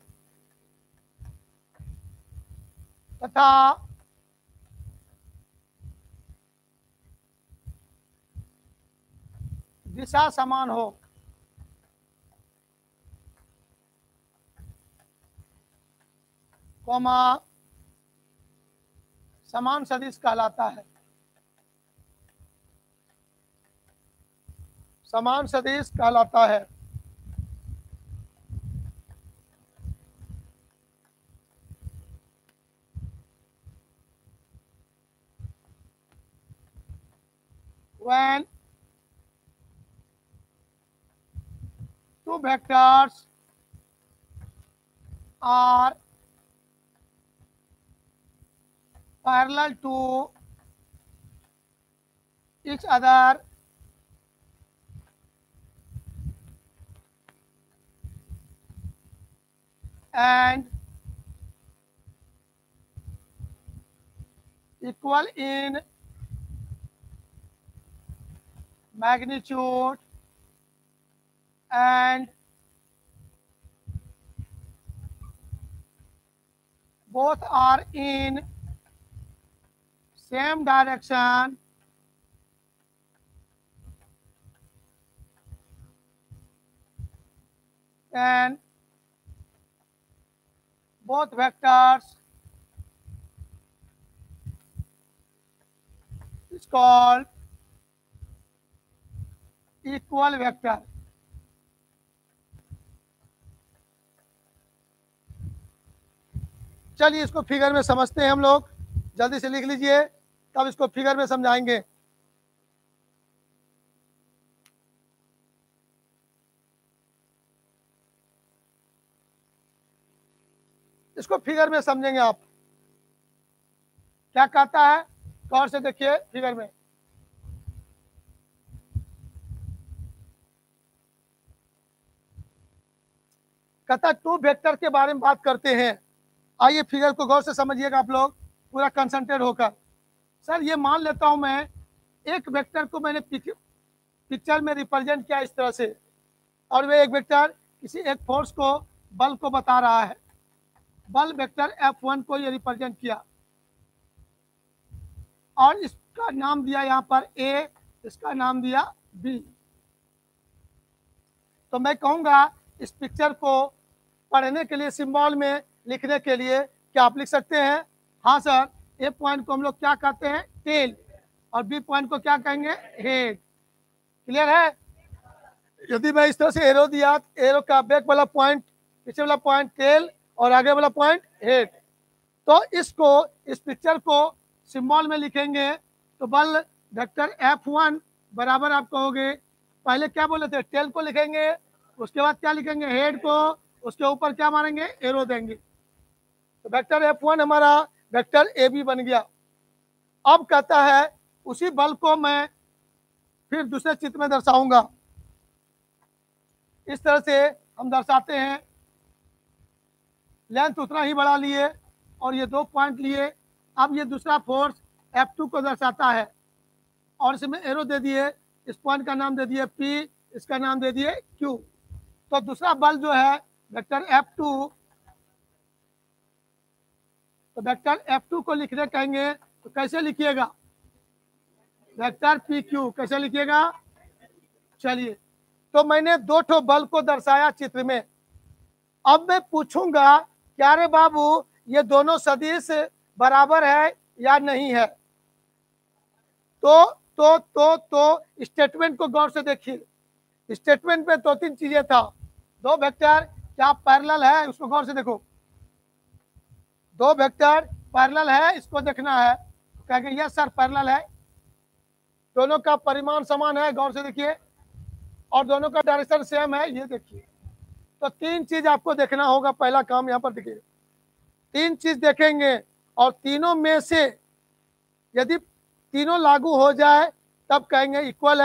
तथा दिशा समान हो। कॉमा समान सदिश कहलाता है। समान सदिश कहलाता है। When two vectors are parallel to each other and equal in magnitude and both are in same direction then both vectors is called equal vector। चलिए इसको फिगर में समझते हैं हम लोग, जल्दी से लिख लीजिए तब इसको फिगर में समझाएंगे। इसको फिगर में समझेंगे आप क्या कहता है, गौर से देखिए फिगर में। कहता टू वेक्टर के बारे में बात करते हैं। आइए फिगर को गौर से समझिएगा आप लोग पूरा कंसंट्रेट होकर। सर ये मान लेता हूं मैं एक वेक्टर को मैंने पिक्चर में रिप्रेजेंट किया इस तरह से, और वे एक वेक्टर किसी एक फोर्स को, बल को बता रहा है। बल वेक्टर एफ वन को ये रिप्रेजेंट किया और इसका नाम दिया यहाँ पर ए, इसका नाम दिया बी। तो मैं कहूँगा इस पिक्चर को पढ़ने के लिए, सिंबल में लिखने के लिए क्या आप लिख सकते हैं? हाँ सर, ए पॉइंट को हम लोग क्या कहते हैं? टेल, और बी पॉइंट को क्या कहेंगे? हेड। क्लियर है? यदि मैं इस तरह से एरो दिया, एरो का बैक वाला पॉइंट, पीछे वाला पॉइंट टेल और आगे वाला पॉइंट हेड, तो इसको, इस पिक्चर को सिंबल में लिखेंगे तो बल वेक्टर एफ वन बराबर आप कहोगे, पहले क्या बोले थे? टेल को लिखेंगे, उसके बाद क्या लिखेंगे? हेड को, उसके ऊपर क्या मारेंगे? एरो देंगे। तो वेक्टर एफ वन हमारा वेक्टर ए बी बन गया। अब कहता है उसी बल को मैं फिर दूसरे चित्र में दर्शाऊंगा। इस तरह से हम दर्शाते हैं, लेंथ उतना ही बढ़ा लिए और ये दो पॉइंट लिए। अब ये दूसरा फोर्स एफ टू को दर्शाता है और इसमें एरो दे दिए, इस पॉइंट का नाम दे दिए पी, इसका नाम दे दिए क्यू। तो दूसरा बल जो है वेक्टर एफ टू, तो वेक्टर एफ टू को लिखने कहेंगे तो कैसे लिखिएगा? Vector P Q. कैसे लिखिएगा? चलिए, तो मैंने दो ठो बल को दर्शाया चित्र में। अब मैं पूछूंगा क्या रे बाबू ये दोनों सदिश बराबर है या नहीं है? तो तो तो तो स्टेटमेंट को गौर से देखिए। स्टेटमेंट में दो तीन चीजें था। दो वेक्टर क्या पैरेलल है, उसको गौर से देखो। दो वेक्टर पैरेलल है, इसको देखना है। कहेंगे यस सर पैरेलल है, दोनों का परिमाण समान है, गौर से देखिए, और दोनों का डायरेक्शन सेम है, ये देखिए। तो तीन चीज आपको देखना होगा। पहला काम यहाँ पर देखिए, तीन चीज देखेंगे और तीनों में से यदि तीनों लागू हो जाए तब कहेंगे इक्वल है,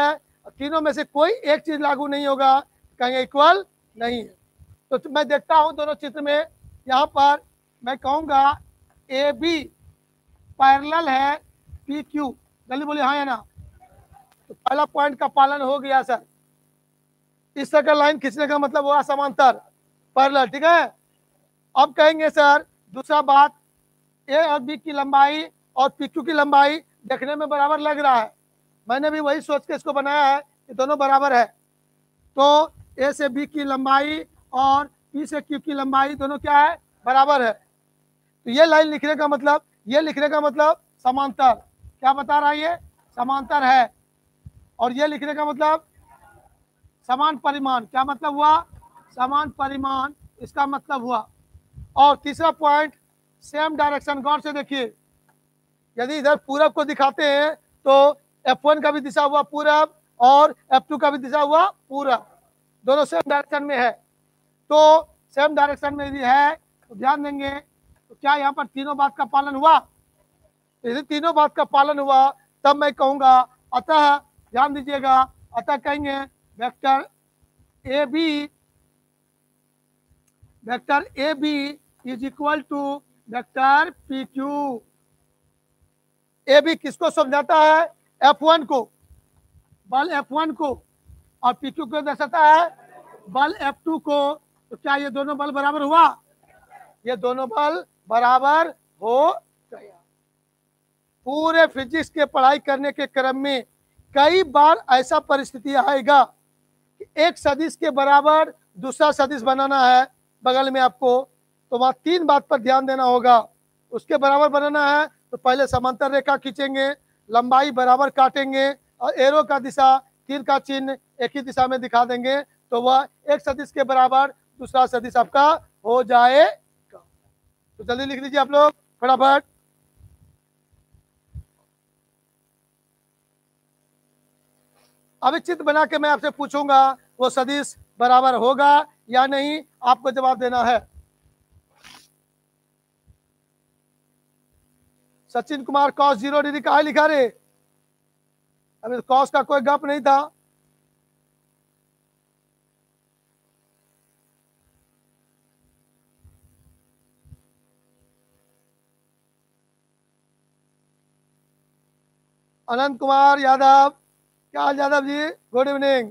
तीनों में से कोई एक चीज लागू नहीं होगा, कहेंगे इक्वल नहीं है। तो, तो मैं देखता हूं दोनों चित्र में, यहाँ पर मैं कहूंगा ए बी पैरेलल है पी क्यू, जल्दी बोलिए हाँ या ना। तो पहला पॉइंट का पालन हो गया सर। इस तरह का लाइन खींचने का मतलब हुआ समांतर पैरेलल, ठीक है। अब कहेंगे सर दूसरा बात, ए और बी की लंबाई और पी क्यू की लंबाई देखने में बराबर लग रहा है, मैंने भी वही सोच के इसको बनाया है कि दोनों बराबर है। तो ए से बी की लंबाई और पी से क्यू की लंबाई दोनों क्या है, बराबर है। तो ये लाइन लिखने का मतलब, ये लिखने का मतलब समांतर, क्या बता रहा है ये, समांतर है। और ये लिखने का मतलब समान परिमाण, क्या मतलब हुआ, समान परिमाण, इसका मतलब हुआ। और तीसरा पॉइंट सेम डायरेक्शन, गौर से देखिए, यदि इधर पूरब को दिखाते हैं तो एफ वन का भी दिशा हुआ पूरब और एफ टू का भी दिशा हुआ पूरब, दोनों सेम डायरेक्शन में है। तो सेम डायरेक्शन में यदि है तो ध्यान देंगे, तो क्या यहाँ पर तीनों बात का पालन हुआ, यदि तीनों बात का पालन हुआ तब मैं कहूंगा, अतः ध्यान दीजिएगा, अतः कहेंगे vector A B, vector A B is equal to vector P Q. A B किसको समझाता है, एफ वन को, बल एफ वन को, और पी क्यू को दर्शाता है बल एफ टू को। तो क्या ये दोनों बल बराबर हुआ, ये दोनों बल बराबर हो गया। पूरे फिजिक्स के पढ़ाई करने के क्रम में कई बार ऐसा परिस्थिति आएगा कि एक सदिश के बराबर दूसरा सदिश बनाना है बगल में आपको, तो वहां तीन बात पर ध्यान देना होगा। उसके बराबर बनाना है तो पहले समांतर रेखा खींचेंगे, लंबाई बराबर काटेंगे और एरो का दिशा, तीर का चिन्ह एक ही दिशा में दिखा देंगे, तो वह एक सदिश के बराबर दूसरा सदिश आपका हो जाएगा। तो जल्दी लिख लीजिए आप लोग फटाफट। अब चित्र बना के मैं आपसे पूछूंगा वो सदिश बराबर होगा या नहीं, आपको जवाब देना है। Sachin Kumar cos zero degree कहा लिखा रे, अभी कॉस का कोई गप नहीं था। अनंत कुमार यादव, क्या हाल Yadav ji, good evening.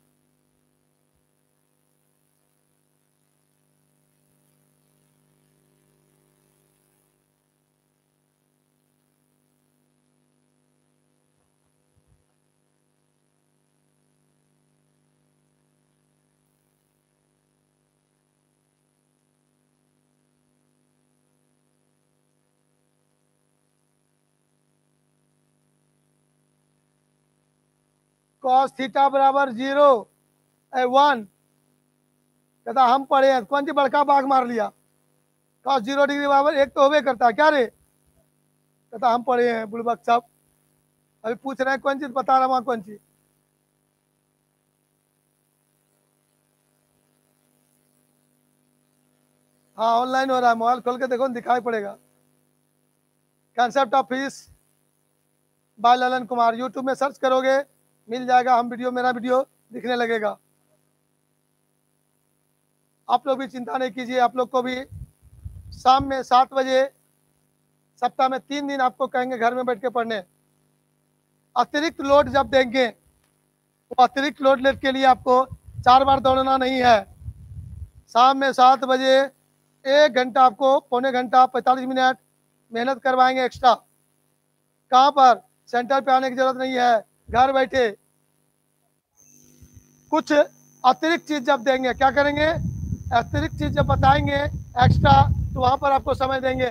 Cos theta बराबर जीरो ए वन, कहता हम पढ़े हैं, कौन सी बड़का बाघ मार लिया, कॉस जीरो डिग्री बराबर एक तो होवे करता है क्या रे, कहता हम पढ़े हैं बुड़बक साहब। अभी पूछ रहे हैं कौन चीज, बता रहा वहां कौन सी। हाँ ऑनलाइन हो रहा है, मोबाइल खोल के देखो दिखाई पड़ेगा। Concept of physics by Lalan Kumar, YouTube में सर्च करोगे मिल जाएगा, हम वीडियो, मेरा वीडियो दिखने लगेगा। आप लोग भी चिंता नहीं कीजिए, आप लोग को भी शाम में सात बजे सप्ताह में तीन दिन आपको कहेंगे घर में बैठ के पढ़ने। अतिरिक्त लोड जब देंगे तो अतिरिक्त लोड लेट के लिए आपको चार बार दौड़ना नहीं है। शाम में सात बजे एक घंटा आपको, पौने घंटा पैंतालीस मिनट मेहनत करवाएंगे एक्स्ट्रा। कहाँ पर, सेंटर पे आने की जरूरत नहीं है, घर बैठे। कुछ अतिरिक्त चीज जब देंगे क्या करेंगे, अतिरिक्त चीज जब बताएंगे एक्स्ट्रा तो वहां पर आपको समय देंगे।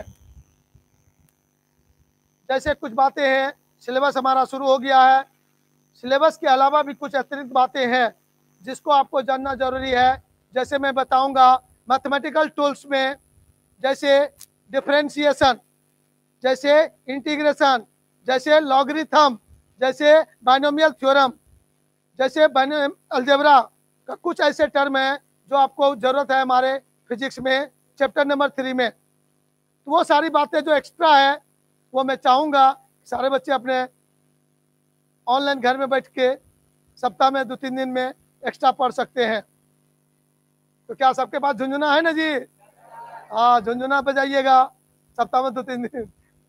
जैसे कुछ बातें हैं, सिलेबस हमारा शुरू हो गया है, सिलेबस के अलावा भी कुछ अतिरिक्त बातें हैं जिसको आपको जानना जरूरी है। जैसे मैं बताऊंगा मैथमेटिकल टूल्स में, जैसे डिफरेंशिएशन, जैसे इंटीग्रेशन, जैसे लॉगरिथम, जैसे बाइनोमियल थ्योरम, जैसे बाइनोमियल अलजेब्रा का कुछ ऐसे टर्म हैं जो आपको जरूरत है हमारे फिजिक्स में चैप्टर नंबर थ्री में। तो वो सारी बातें जो एक्स्ट्रा है वो मैं चाहूँगा सारे बच्चे अपने ऑनलाइन घर में बैठ के सप्ताह में दो तीन दिन में एक्स्ट्रा पढ़ सकते हैं। तो क्या सबके पास झुंझुना है ना जी? हाँ, झुंझुना पे जाइएगा सप्ताह में दो तीन दिन।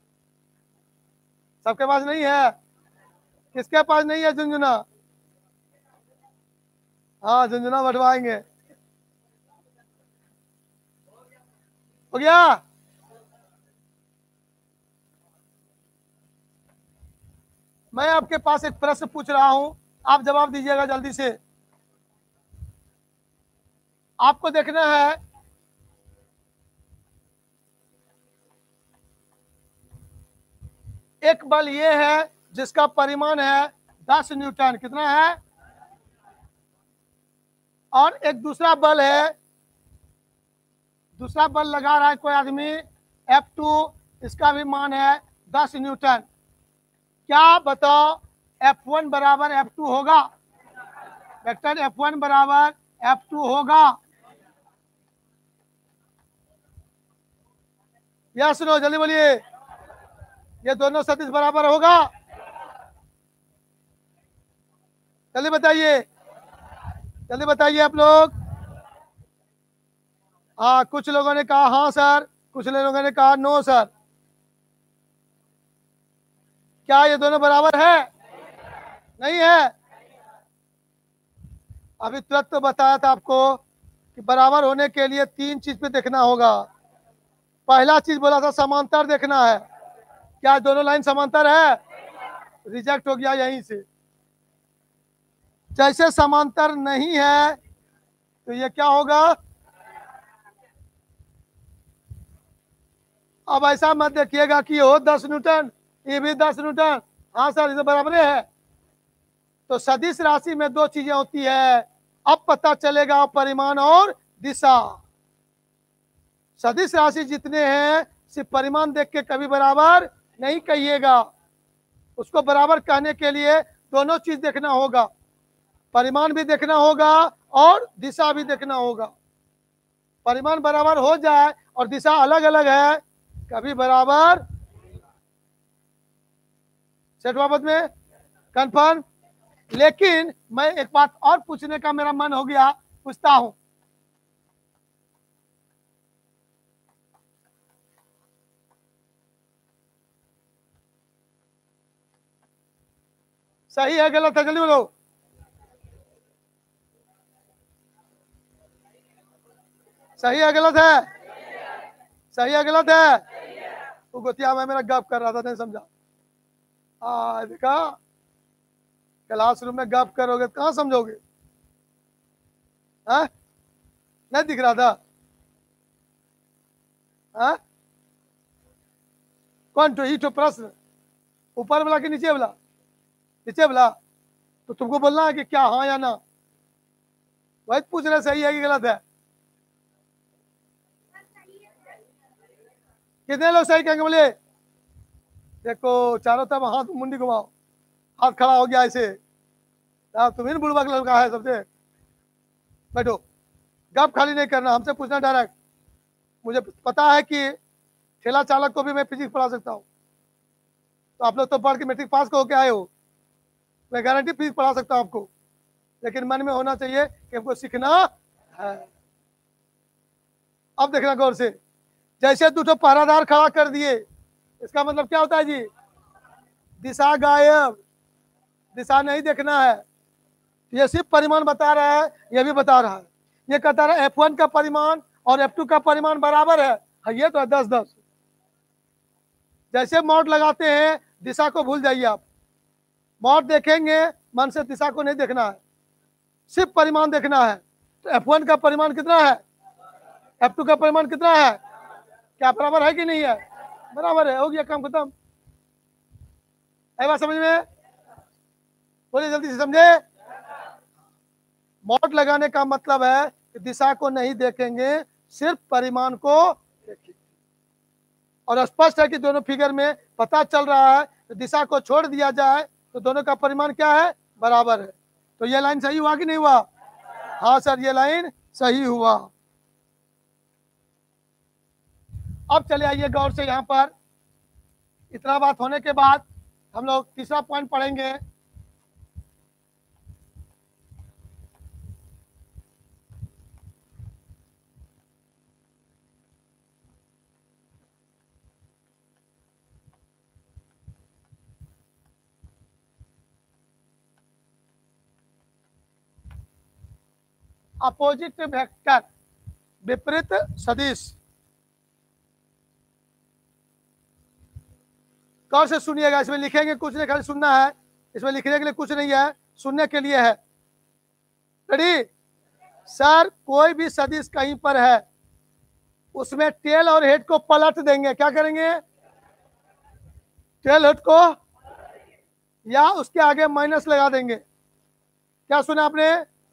सबके पास नहीं है? किसके पास नहीं है झुंझुना? हाँ, झुंझुना बढ़वाएंगे। हो गया? मैं आपके पास एक प्रश्न पूछ रहा हूं, आप जवाब दीजिएगा जल्दी से। आपको देखना है एक बल ये है जिसका परिमाण है दस न्यूटन, कितना है? और एक दूसरा बल है, दूसरा बल लगा रहा है कोई आदमी एफ टू, इसका भी मान है दस न्यूटन। क्या बताओ एफ वन बराबर एफ टू होगा? वेक्टर एफ वन बराबर एफ टू होगा? या सुनो जल्दी बोलिए, ये दोनों सदिश बराबर होगा? जल्दी बताइए, जल्दी बताइए आप लोग। हाँ, कुछ लोगों ने कहा हाँ सर, कुछ लोगों ने कहा नो सर। क्या ये दोनों बराबर है? नहीं है। अभी तुरंत तो बताया था आपको कि बराबर होने के लिए तीन चीज पे देखना होगा। पहला चीज बोला था समांतर देखना है। क्या दोनों लाइन समांतर है? रिजेक्ट हो गया यहीं से। जैसे समांतर नहीं है तो ये क्या होगा? अब ऐसा मत देखिएगा कि हो दस न्यूटन, ये भी दस न्यूटन, हाँ सर इसे बराबर है। तो सदिश राशि में दो चीजें होती है, अब पता चलेगा परिमाण और दिशा। सदिश राशि जितने हैं सिर्फ परिमाण देख के कभी बराबर नहीं कहिएगा, उसको बराबर कहने के लिए दोनों चीज देखना होगा, परिमाण भी देखना होगा और दिशा भी देखना होगा। परिमाण बराबर हो जाए और दिशा अलग अलग है, कभी बराबर। सेठ बाबत में कंफर्म। लेकिन मैं एक बात और पूछने का मेरा मन हो गया, पूछता हूं। सही है गलत है? जल्दी बोलो। सही है गलत है? सही है गलत है? तो गोतिया में मेरा गप कर रहा था, नहीं समझा? आ देखा, क्लासरूम में गप करोगे तो कहाँ समझोगे? हाँ, नहीं दिख रहा था? हाँ, कौन तो? तो प्रश्न ऊपर वाला कि नीचे वाला? नीचे वाला। तो तुमको बोलना है कि क्या हाँ या ना, वही पूछ रहे सही है कि गलत है। कितने लोग सही कहेंगे? बोलिए। देखो चारों तरफ हाथ मुंडी घुमाओ, हाथ खड़ा हो गया ऐसे। तुम्हें बुढ़वा लड़का है सबसे। बैठो, गप खाली नहीं करना, हमसे पूछना डायरेक्ट। मुझे पता है कि ठेला चालक को भी मैं फिजिक्स पढ़ा सकता हूँ, तो आप लोग तो पढ़ के मैट्रिक पास को होके आए हो, मैं गारंटी फिजिक्स पढ़ा सकता हूँ आपको। लेकिन मन में होना चाहिए कि हमको सीखना है। अब देखना गौर से, जैसे दो पहरादार खड़ा कर दिए, इसका मतलब क्या होता है जी? दिशा गायब, दिशा नहीं देखना है। ये सिर्फ परिमाण बता रहा है, ये भी बता रहा है। ये कहता है एफ वन का परिमाण और एफ टू का परिमाण बराबर है, ये तो है दस दस। जैसे मॉड लगाते हैं दिशा को भूल जाइए आप, मॉड देखेंगे मन से दिशा को नहीं देखना है, सिर्फ परिमाण देखना है। तो एफ वन का परिमाण कितना है, एफ टू का परिमाण कितना है, क्या बराबर है कि नहीं है? बराबर है, हो गया काम खत्म। है बात समझ में? बोलिए जल्दी से समझे। मॉड लगाने का मतलब है कि दिशा को नहीं देखेंगे, सिर्फ परिमाण को देखेंगे। और स्पष्ट है कि दोनों फिगर में पता चल रहा है कि दिशा को छोड़ दिया जाए तो दोनों का परिमाण क्या है? बराबर है। तो ये लाइन सही हुआ कि नहीं हुआ? हाँ सर, ये लाइन सही हुआ। अब चले आइए गौर से, यहां पर इतना बात होने के बाद हम लोग तीसरा पॉइंट पढ़ेंगे। अपोजिट वेक्टर, विपरीत सदिश। कौन से सुनिएगा, इसमें लिखेंगे कुछ नहीं, खाली सुनना है, इसमें लिखने के लिए कुछ नहीं है, सुनने के लिए है। रेडी? सर कोई भी सदिश कहीं पर है, उसमें टेल और हेड को पलट देंगे। क्या करेंगे? टेल हेड को या उसके आगे माइनस लगा देंगे। क्या सुना आपने?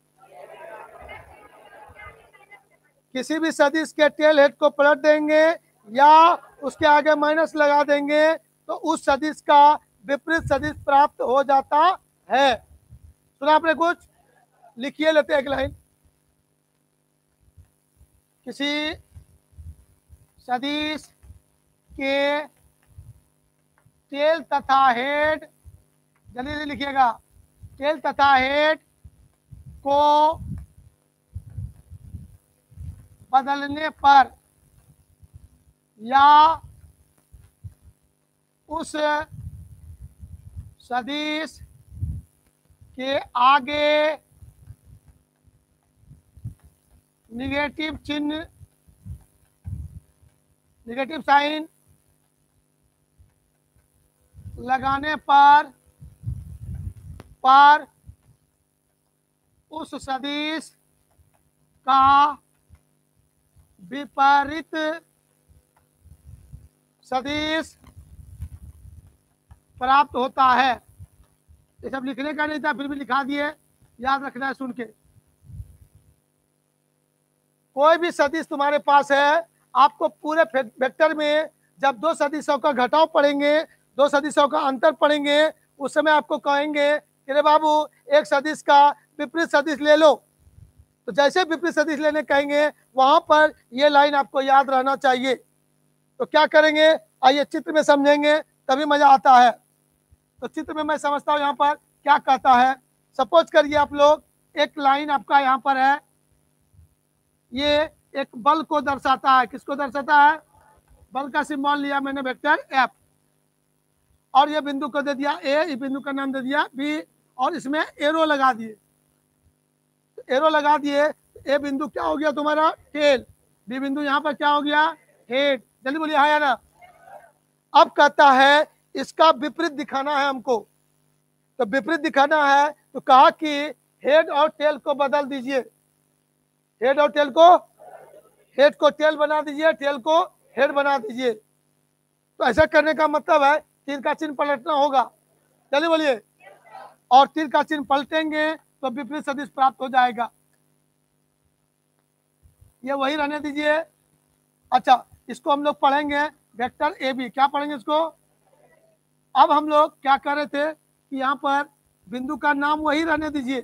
किसी भी सदिश के टेल हेड को पलट देंगे या उसके आगे माइनस लगा देंगे तो उस सदिश का विपरीत सदिश प्राप्त हो जाता है। सुना आपने कुछ? लिखिए लेते एक लाइन। किसी सदिश के टेल तथा हेड, जल्दी जल्दी लिखिएगा, टेल तथा हेड को बदलने पर या उस सदिश के आगे निगेटिव चिन्ह, निगेटिव साइन लगाने पर पर उस सदिश का विपरीत सदिश प्राप्त होता है। ये सब लिखने का नहीं था, फिर भी लिखा दिए, याद रखना है सुन के। कोई भी सदिश तुम्हारे पास है, आपको पूरे वेक्टर में जब दो सदिशों का घटाव पढ़ेंगे, दो सदिशों का अंतर पढ़ेंगे, उस समय आपको कहेंगे कि रे बाबू एक सदिश का विपरीत सदिश ले लो। तो जैसे विपरीत सदिश लेने कहेंगे वहां पर ये लाइन आपको याद रहना चाहिए। तो क्या करेंगे, आइए चित्र में समझेंगे, तभी मजा आता है। तो चित्र में मैं समझता हूँ यहाँ पर क्या कहता है। सपोज करिए आप लोग, एक लाइन आपका यहाँ पर है, ये एक बल को दर्शाता है। किसको दर्शाता है? बल का सिंबल लिया मैंने वेक्टर एफ, और ये बिंदु को दे दिया ए, इस बिंदु का नाम दे दिया बी, और इसमें एरो लगा दिए। एरो लगा दिए, ए बिंदु क्या हो गया तुम्हारा? टेल। बी बिंदु यहाँ पर क्या हो गया? हेड। जल्दी बोलिए हाँ या ना। अब कहता है इसका विपरीत दिखाना है हमको। तो विपरीत दिखाना है तो कहा कि हेड और टेल को बदल दीजिए। हेड और टेल को, हेड को टेल बना दीजिए, टेल को हेड बना दीजिए। तो ऐसा करने का मतलब है तीर का चिन्ह पलटना होगा। चलिए बोलिए। और तीर का चिन्ह पलटेंगे तो विपरीत सदिश प्राप्त हो जाएगा। ये वही रहने दीजिए। अच्छा, इसको हम लोग पढ़ेंगे वेक्टर ए बी। क्या पढ़ेंगे इसको? अब हम लोग क्या कर रहे थे कि यहाँ पर बिंदु का नाम वही रहने दीजिए,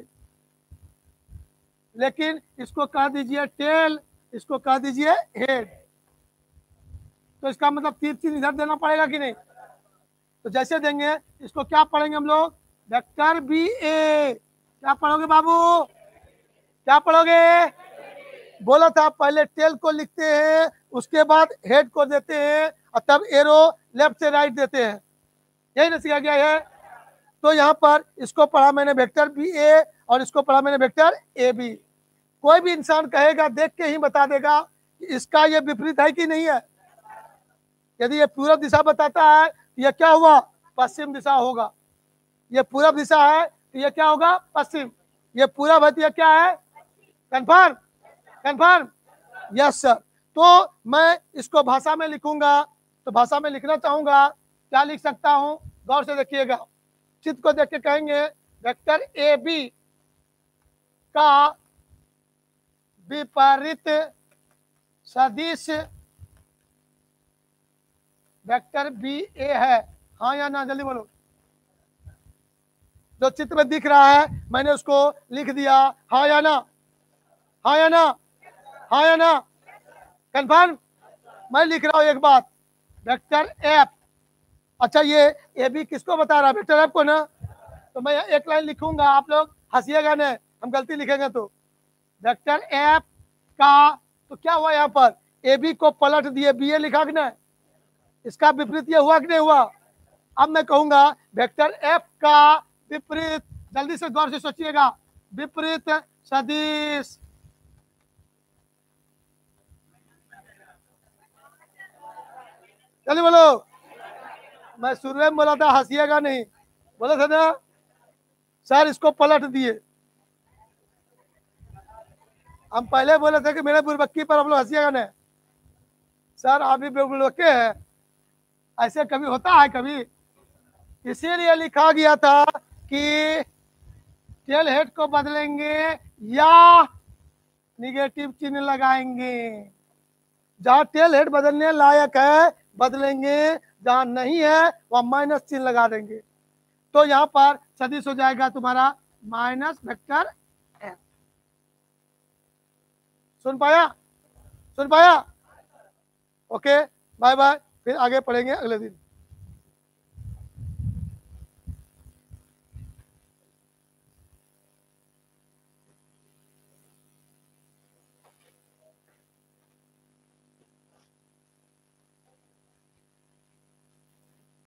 लेकिन इसको कह दीजिए टेल, इसको कह दीजिए हेड। तो इसका मतलब तीर चिन्ह इधर देना पड़ेगा कि नहीं? तो जैसे देंगे, इसको क्या पढ़ेंगे हम लोग? Vector B A. क्या पढ़ोगे बाबू? क्या पढ़ोगे? बोला था पहले टेल को लिखते हैं, उसके बाद हेड को देते हैं, और तब एरो लेफ्ट से राइट देते हैं। यही ना सीखा गया है। तो यहाँ पर इसको पढ़ा मैंने वेक्टर बी ए, और इसको पढ़ा मैंने वेक्टर ए बी। कोई भी इंसान कहेगा, देख के ही बता देगा कि इसका ये विपरीत है कि नहीं है। यदि ये पूर्व दिशा बताता है तो यह क्या हुआ? पश्चिम दिशा होगा। ये पूर्व दिशा है तो यह क्या होगा? पश्चिम। ये पूर्व है तो यह क्या है? कंफर्म? कंफर्म? Yes sir. तो मैं इसको भाषा में लिखूंगा, तो भाषा में लिखना चाहूंगा, क्या लिख सकता हूं? गौर से देखिएगा, चित्र को देख के कहेंगे वेक्टर ए बी का विपरीत सदिश वेक्टर बी ए है। हाँ या ना, जल्दी बोलो। जो चित्र में दिख रहा है मैंने उसको लिख दिया। हाँ या ना? हाँ या ना? हाँ या ना? कंफर्म? मैं लिख रहा हूं एक बात, वेक्टर एफ। अच्छा, ये ए बी किसको बता रहा है? वेक्टर एफ को ना। तो मैं एक लाइन लिखूंगा, आप लोग हंसिएगा नहीं, हम गलती लिखेंगे तो। वेक्टर एफ का, तो क्या हुआ यहाँ पर? ए बी को पलट दिए, बी ए लिखा कि नहीं? इसका विपरीत ये हुआ कि नहीं हुआ? अब मैं कहूंगा वेक्टर एफ का विपरीत, जल्दी से गौर से सोचिएगा, विपरीत सदिश। जल्दी बोलो। मैं शुरू में बोला था हंसिएगा नहीं, बोला था ना सर इसको पलट दिए। हम पहले बोले थे कि मेरे बुरबक्की पर आप लोग हंसिएगा नहीं। सर आप भी बुरबक्के हैं, ऐसे कभी होता है कभी? इसीलिए लिखा गया था कि टेल हेड को बदलेंगे या निगेटिव चिन्ह लगाएंगे। जहां टेल हेड बदलने लायक है बदलेंगे, जहां नहीं है वहां माइनस चिन्ह लगा देंगे। तो यहां पर सदिश हो जाएगा तुम्हारा माइनस वेक्टर एफ। सुन पाया? सुन पाया? ओके, बाय बाय, फिर आगे पढ़ेंगे अगले दिन।